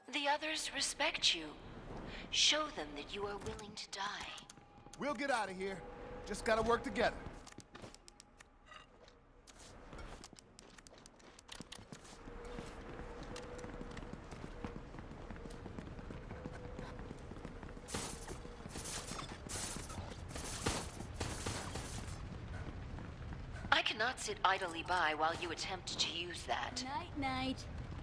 The others respect you. Show them that you are willing to die. We'll get out of here. Just gotta work together. I cannot sit idly by while you attempt to use that. Night-night.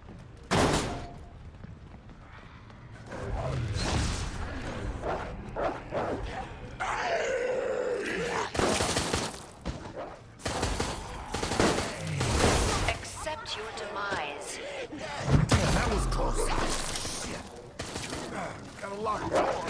Accept your demise. Damn, that was close. Shit. Gotta lock the door.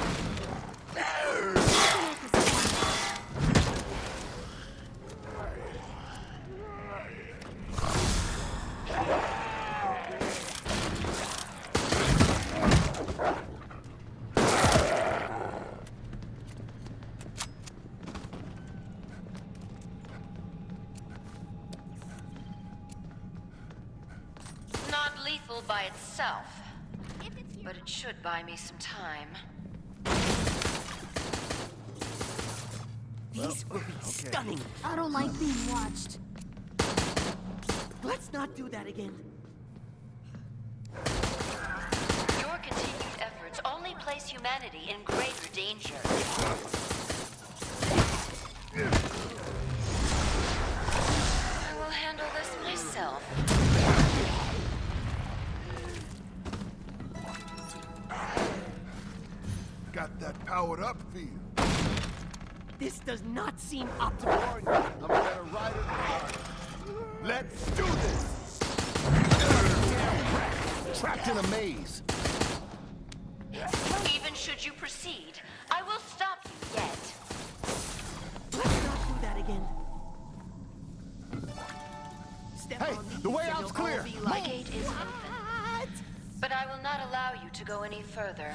Lethal by itself, but it should buy me some time. These will be stunning. I don't like being watched. Let's not do that again. Your continued efforts only place humanity in greater danger. I will handle this myself. Got that powered up for you. This does not seem optimal. I'm better right in the heart. Let's do this! Damn rat! Trapped in a maze. Even should you proceed, I will stop you yet. Let's not do that again. Step Hey, on me, the way and out's you'll all clear. be My like, gate is open, but I will not allow you to go any further.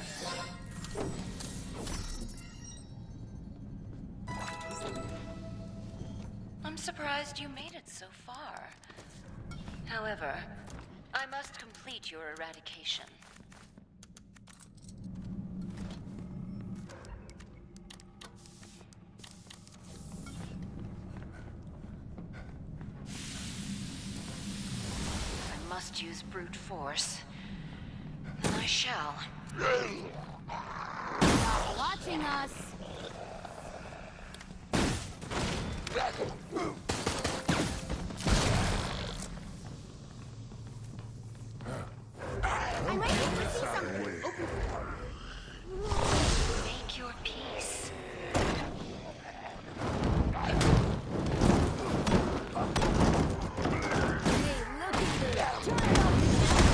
I'm surprised you made it so far. However, I must complete your eradication. I must use brute force. Then I shall. Stop watching us. I might be able to see something. Open. Make your peace. Hey, look at this. Turn it up.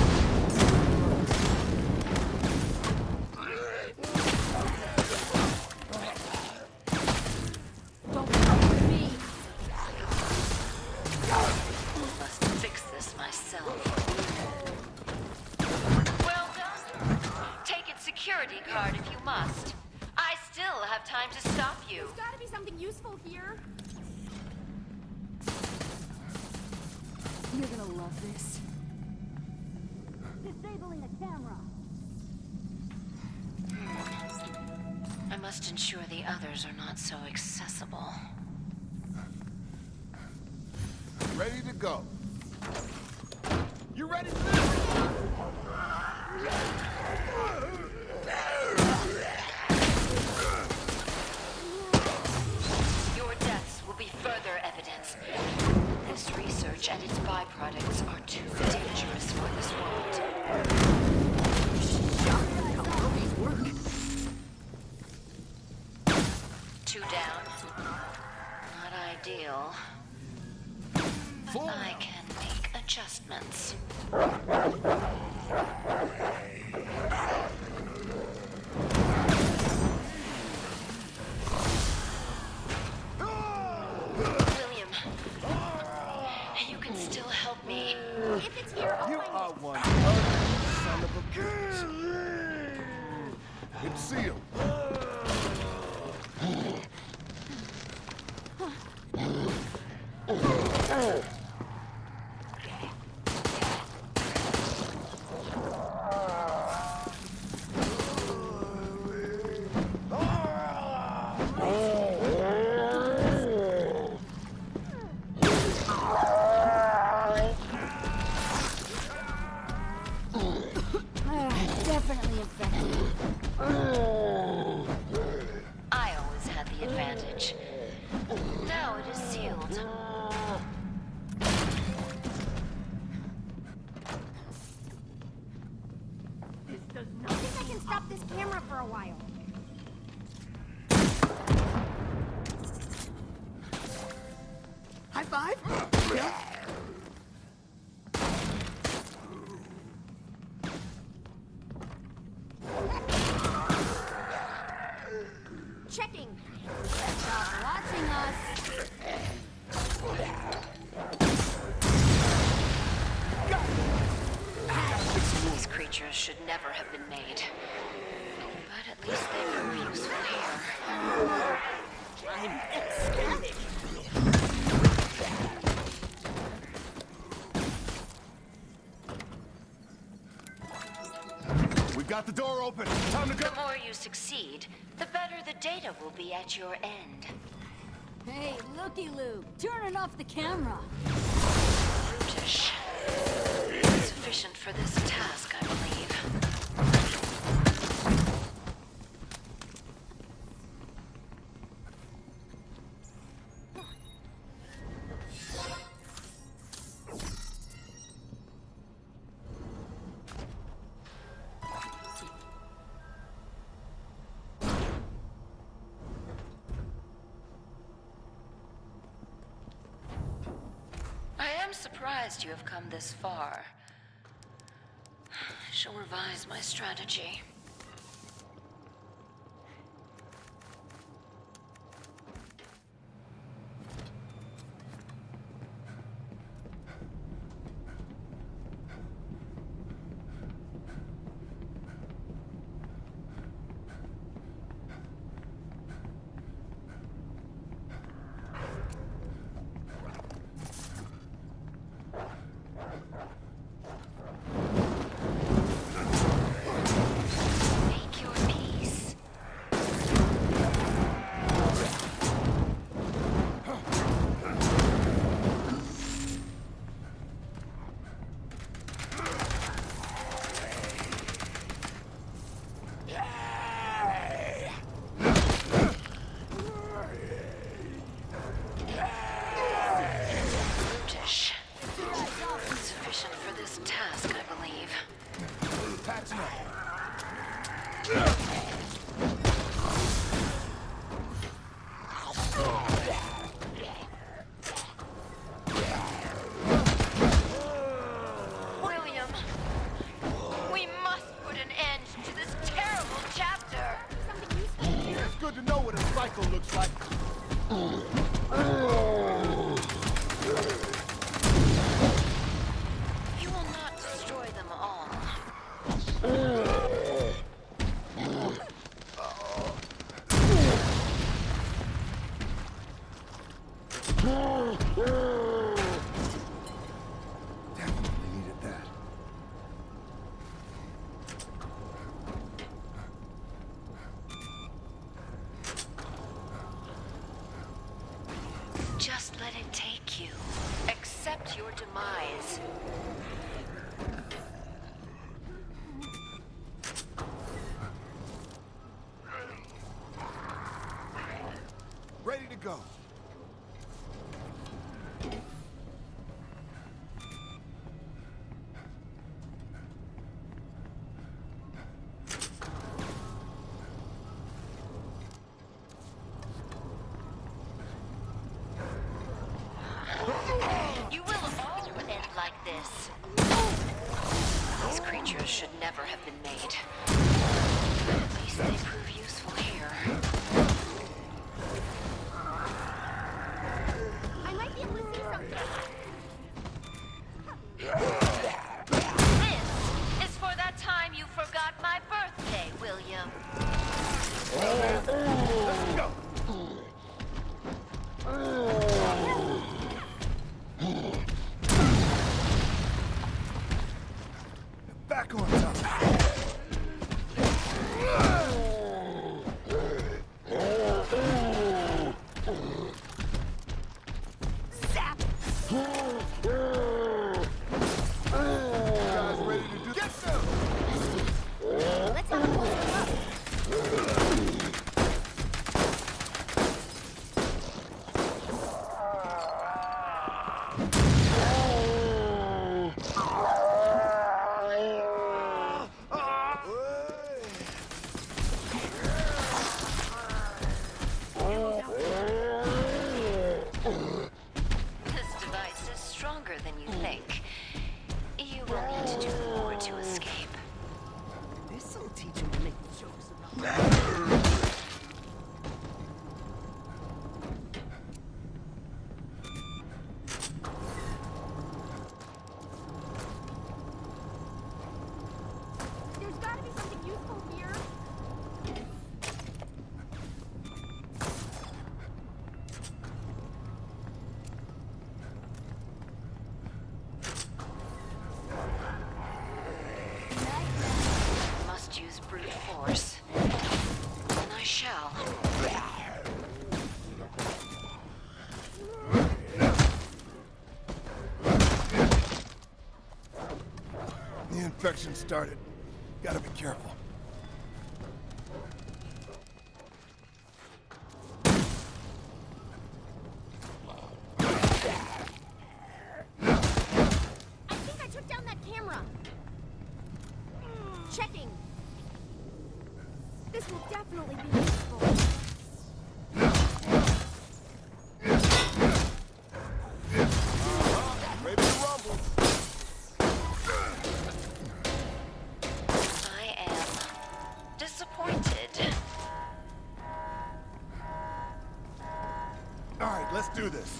Don't fuck with me. Must fix this myself. Well done. Take its security card if you must. I still have time to stop you. There's gotta be something useful here. You're gonna love this. Disabling the camera. I must ensure the others are not so accessible. Ready to go. You ready for this? Your deaths will be further evidence. This research and its byproducts are too dangerous for this world. how well these work. Two down. Not ideal. But I can make adjustments. William, you can still help me. If it's here, I'll You find are it. one ugly son of a bitch. It's sealed. stop this camera for a while. High five? Yeah. Checking. Stop watching us. These creatures should never have been made. But at least they prove useful here. I'm ecstatic. We've got the door open. Time to go. The more you succeed, the better the data will be at your end. Hey, looky-loo. Turning off the camera. Brutish. Sufficient for this task, I believe. I am surprised you have come this far. I shall revise my strategy. Make your peace. Brutish. Sufficient for this task, I believe. Patching up. William, we must put an end to this terrible chapter. Something useful here. It's good to know what a cycle looks like. You will not destroy them all. Definitely needed that. Just let it take you. Accept your demise. Ready to go. You will all end like this. These creatures should never have been made. At least they prove useful here. I might be able to see something. This is for that time you forgot my birthday, William. Let's go. Back on top. Zap! Guys ready to do get some? Let's have a closer look. infection started. Gotta be careful. I think I took down that camera. Checking. This will definitely be useful. Ready to rumble. I am disappointed. All right, let's do this.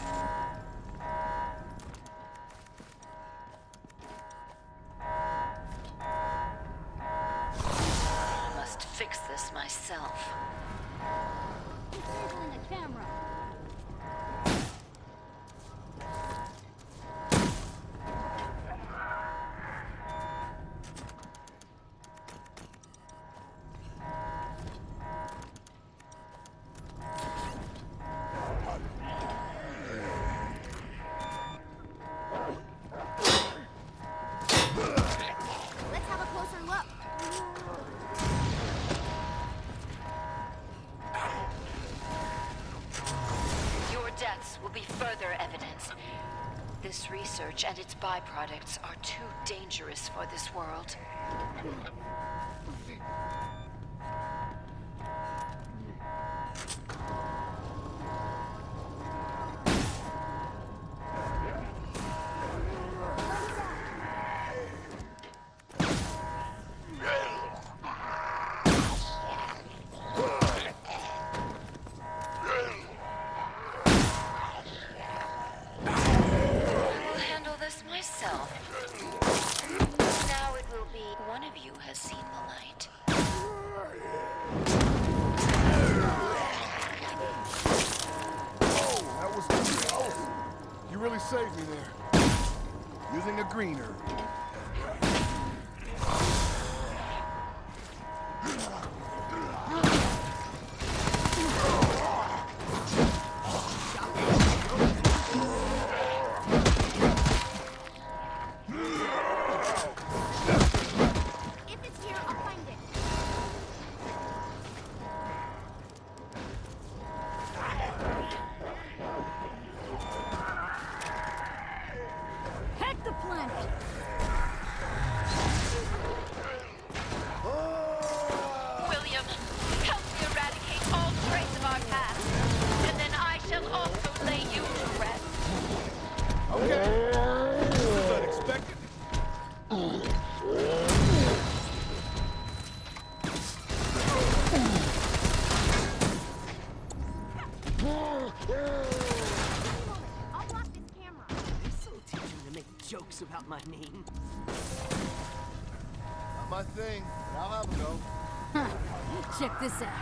I must fix this myself. Disabling the camera. Let's have a closer look. Your deaths will be further evidence. This research and its byproducts are too dangerous for this world. I will handle this myself. Now it will be one of you has seen the light. Oh, that was close. You really saved me there. Using a green herb. If it's here, I'll find it. Heck the planet! William, help me eradicate all trace of our past, and then I shall also lay you to rest. Okay. This is unexpected. I'll block this camera. You're so teaching to make jokes about my name. Not my thing, but I'll have a go. Huh. Check this out.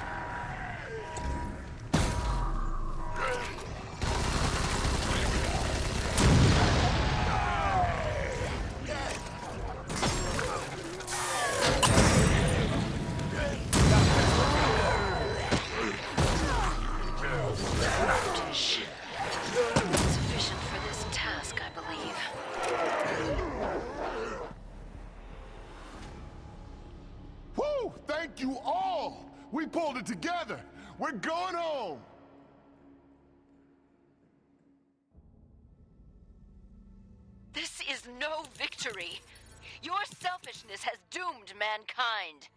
Sufficient for this task, I believe. Woo! Thank you all! We pulled it together! We're going home! This is no victory. Your selfishness has doomed mankind.